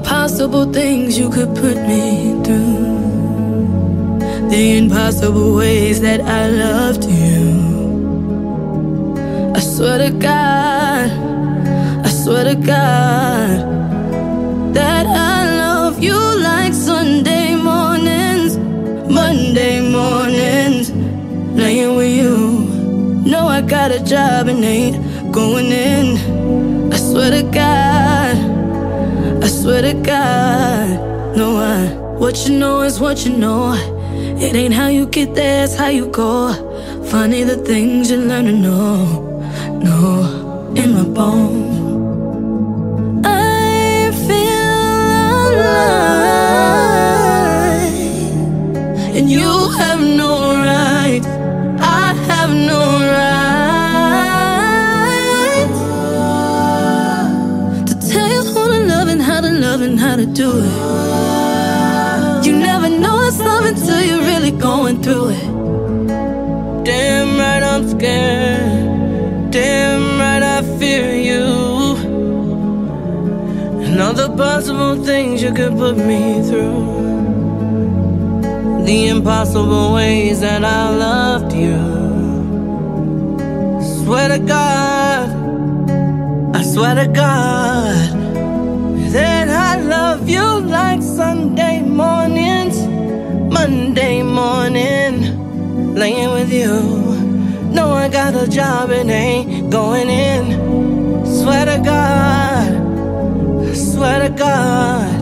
possible things you could put me through, the impossible ways that I loved you. I swear to God, I swear to God, that I love you like Sunday mornings, Monday mornings, laying with you. No, I got a job and ain't going in. I swear to God, I swear to God, no, what you know is what you know. It ain't how you get there, it's how you go. Funny the things you learn to know, in my bones. I feel alive, and you have no right, I have no right to tell you who to love and how to do it. You never know it's love until you're really going through it. Damn right I'm scared, damn right I fear you, and all the possible things you could put me through, the impossible ways that I loved you. Swear to God, I swear to God, that I love you like Sunday mornings, Monday morning, laying with you. No, I got a job and ain't going in. Swear to God, I swear to God.